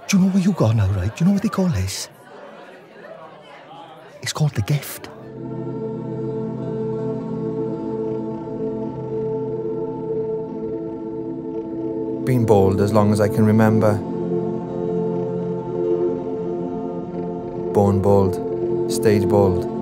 Do you know where you got now, right? Do you know what they call this? It's called the gift. Been bald as long as I can remember. Born bald, stage bald.